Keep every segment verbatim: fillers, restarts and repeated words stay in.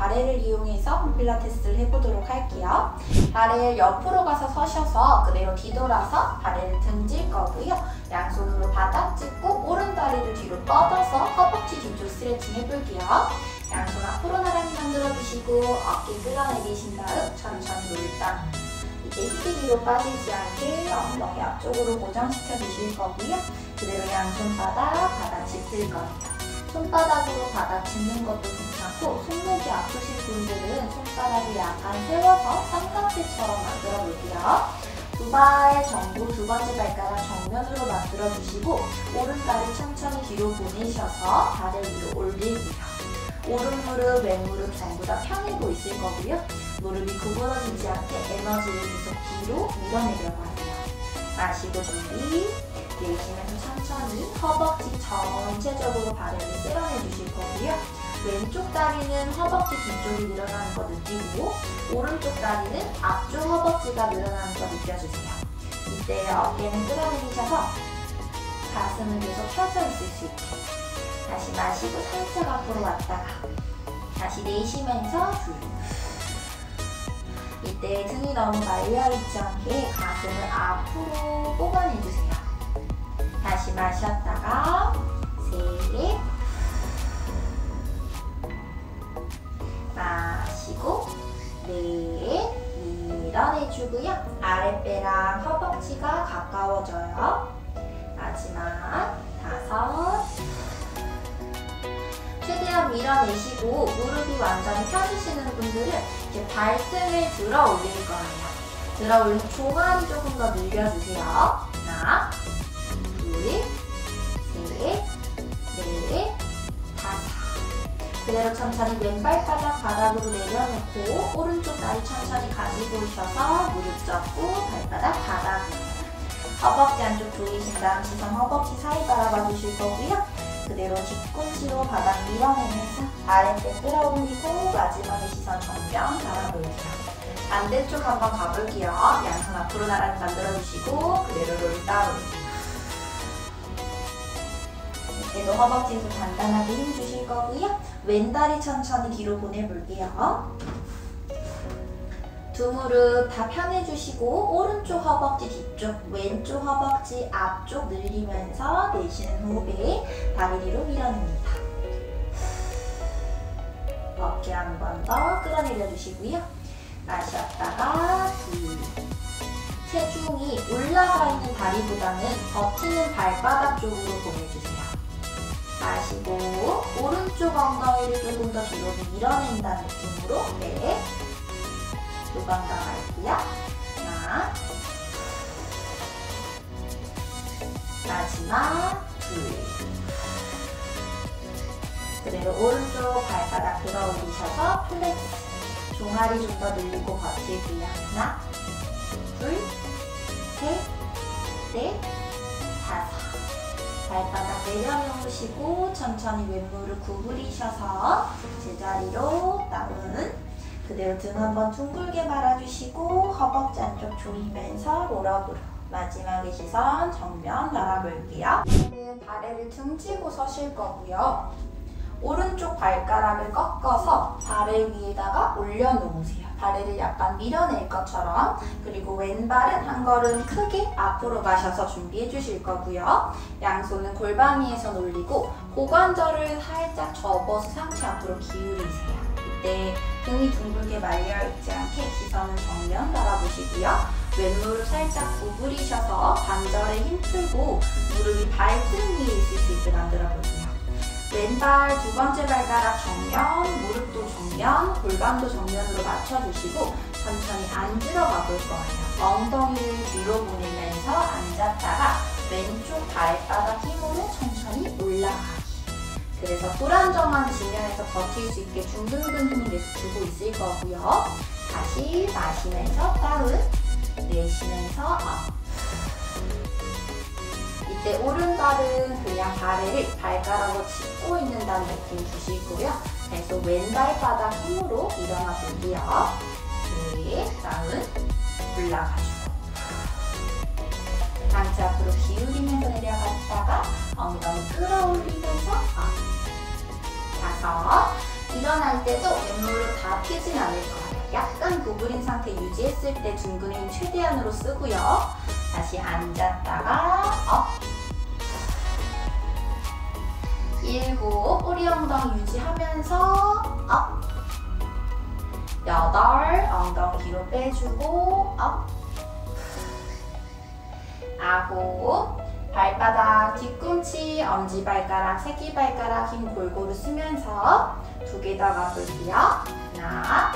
발해를 이용해서 필라테스를 해보도록 할게요. 발을 옆으로 가서 서셔서 그대로 뒤돌아서 발을 등질 거고요. 양손으로 바닥 짚고 오른다리를 뒤로 뻗어서 허벅지 뒤쪽 스트레칭 해볼게요. 양손 앞으로 나란히 만들어주시고 어깨 끌어내리신 다음 천천히 놀다. 이제 힙이 뒤로 빠지지 않게 엉덩이 앞쪽으로 고정시켜 주실 거고요. 그대로 양손 바닥, 바닥 짚을 거예요. 손바닥으로 바닥 짚는 것도 괜찮고 손목이 아프실 분들은 손바닥을 약간 세워서 삼각대처럼 만들어 볼게요. 두 발 정도 두 번째 발가락 정면으로 만들어 주시고 오른다리 천천히 뒤로 보내셔서 발을 위로 올리고요. 오른 무릎, 왼 무릎 전부 다 펴내고 있을 거고요. 무릎이 구부러지지 않게 에너지를 계속 뒤로 밀어내려고 하세요. 마시고 준비. 내쉬면서 천천히 허벅지 전체적으로 발을 쓸어내 주실 거고요. 왼쪽 다리는 허벅지 뒤쪽이 늘어나는 거 느끼고 오른쪽 다리는 앞쪽 허벅지가 늘어나는 거 느껴주세요. 이때 어깨는 끌어내리셔서 가슴은 계속 펴져 있을 수 있게. 다시 마시고 살짝 앞으로 왔다가 다시 내쉬면서 둘. 이때 등이 너무 말려있지 않게 가슴을 앞으로 뽑아내주세요. 다시 마셨다가 셋. 마시고 넷. 밀어내주고요. 아랫배랑 허벅지가 가까워져요. 마지막 다섯. 최대한 밀어내시고 무릎이 완전히 펴지시는 분들은 이렇게 발등을 들어 올릴 거예요. 들어 올리면 종아리 조금 더 늘려주세요. 하나, 둘, 셋, 넷, 다섯. 그대로 천천히 왼발바닥 바닥으로 내려놓고 오른쪽 다리 천천히 가지고 오셔서 무릎 접고 발바닥 바닥으로. 허벅지 안쪽 조이신 다음 시선 허벅지 사이 바라봐 주실 거고요. 그대로 뒤꿈치로 바닥 밀어내면서 아랫배 끌어올리고 마지막에 시선 정면 바라볼게요. 반대쪽 한번 가볼게요. 양손 앞으로 나란히 만들어주시고 그대로 롤다운. 이때도 허벅지에서 단단하게 힘 주실 거고요. 왼다리 천천히 뒤로 보내볼게요. 두 무릎 다 펴내주시고 오른쪽 허벅지 뒤쪽, 왼쪽 허벅지 앞쪽 늘리면서 내쉬는 호흡에 다리 뒤로 밀어냅니다. 어깨 한 번 더 끌어내려 주시고요. 마셨다가 둘. 체중이 올라가 있는 다리보다는 버티는 발바닥 쪽으로 보내주세요. 마시고 오른쪽 엉덩이를 조금 더 뒤로 밀어낸다는 느낌으로 넷. 두 번 더 갈게요. 하나. 마지막 둘. 그대로 오른쪽 발바닥 들어 올리셔서 플렉스. 종아리 좀 더 늘리고 버틸게요. 하나, 둘, 셋, 넷, 다섯. 발바닥 내려놓으시고 천천히 왼무릎 구부리셔서 제자리로 다운. 그대로 등 한번 둥글게 말아주시고 허벅지 안쪽 조이면서 롤업으로. 마지막에 시선 정면 바라볼게요. 오늘은 발을 등지고 서실 거고요. 오른쪽 발가락을 꺾어서 발을 위에다가 올려놓으세요. 다리를 약간 밀어낼 것처럼. 그리고 왼발은 한 걸음 크게 앞으로 가셔서 준비해 주실 거고요. 양손은 골반 위에서 올리고 고관절을 살짝 접어서 상체 앞으로 기울이세요. 이때 등이 둥글게 말려있지 않게 시선은 정면 바라보시고요. 왼무릎 살짝 구부리셔서 관절에 힘 풀고 무릎이 발등 위에 있을 수 있게 만들어 볼게요. 왼발 두 번째 발가락 정면, 무릎도 정면, 골반도 정면으로 맞춰주시고 천천히 앉으러 가볼 거예요. 엉덩이를 뒤로 보내면서 앉았다가 왼쪽 발바닥 힘으로 천천히 올라가기. 그래서 불안정한 지면에서 버틸 수 있게 중등근 힘이 계속 주고 있을 거고요. 다시 마시면서 다운, 내쉬면서 업. 이때 오른발은 그냥 발을 발가락으로 짚고 있는다는 느낌 주시고요. 계속 왼발바닥 힘으로 일어나 볼게요. 네, 다운, 올라가주고. 상체 앞으로 기울이면서 내려갔다가 엉덩이 끌어올리면서 업. 다섯. 일어날 때도 왼무릎 다 펴진 않을 거예요. 약간 구부린 상태 유지했을 때 둥근 힘 최대한으로 쓰고요. 다시 앉았다가 업. 일곱, 뿌리 엉덩이 유지하면서 업. 여덟, 엉덩이 뒤로 빼주고 업. 아홉, 발바닥, 뒤꿈치, 엄지발가락, 새끼발가락 힘 골고루 쓰면서 두 개 더 가볼게요. 하나,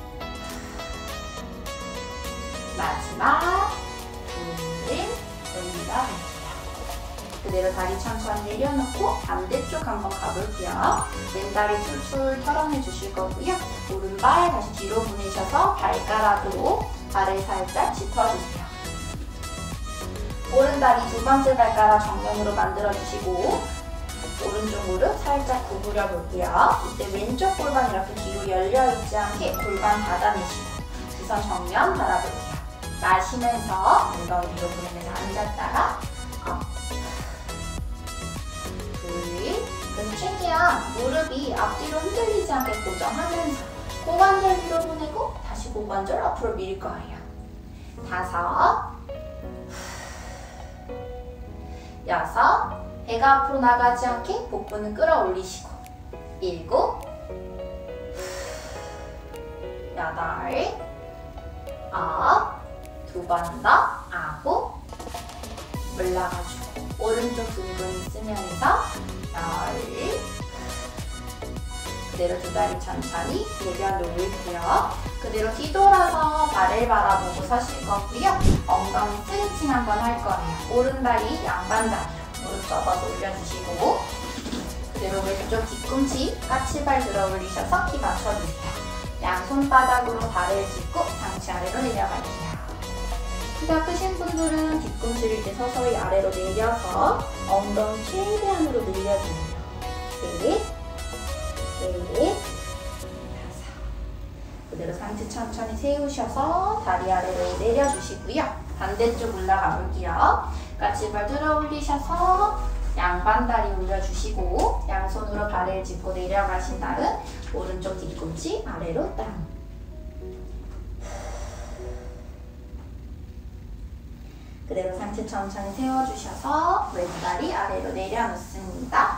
마지막, 둘, 올리다 그대로 다리 천천히 내려놓고 반대쪽 한번 가볼게요. 왼다리 툴툴 털어내 주실 거고요. 오른발 다시 뒤로 보내셔서 발가락으로 발을 살짝 짚어주세요. 오른다리 두 번째 발가락 정면으로 만들어주시고 오른쪽 무릎 살짝 구부려 볼게요. 이때 왼쪽 골반 이렇게 뒤로 열려있지 않게 골반 닫아내시고 시선 정면 바라볼게요. 마시면서 엉덩이 뒤로 보내면서 앉았다가 업. 둘. 그래서 최대한 무릎이 앞뒤로 흔들리지 않게 고정하면서 고관절 뒤로 보내고 다시 고관절 앞으로 밀 거예요. 다섯. 여섯. 배가 앞으로 나가지 않게 복부는 끌어올리시고 일곱. 여덟. 아홉. 두 번 더 아홉. 올라가주고 오른쪽 둥근 쓰면서 열. 그대로 두 다리 천천히 내려놓을게요. 그대로 뒤돌아서 발을 바라보고 서실 거고요. 엉덩이 스트레칭 한번 할 거예요. 오른다리, 양반다리 무릎 접어서 올려주시고 그대로 왼쪽 뒤꿈치, 까치발 들어 올리셔서 키 맞춰주세요. 양손바닥으로 발을 짚고 상체 아래로 내려갈게요. 키가 크신 분들은 뒤꿈치를 이제 서서히 아래로 내려서 엉덩이 최대한으로 늘려주세요. 셋, 넷, 다섯. 그대로 상체 천천히 세우셔서 다리 아래로 내려주시고요. 반대쪽 올라가 볼게요. 까치발 들어 올리셔서 양반다리 올려주시고 양손으로 발을 짚고 내려가신 다음 오른쪽 뒤꿈치 아래로 땅. 그대로 상체 천천히 세워주셔서 왼다리 아래로 내려놓습니다.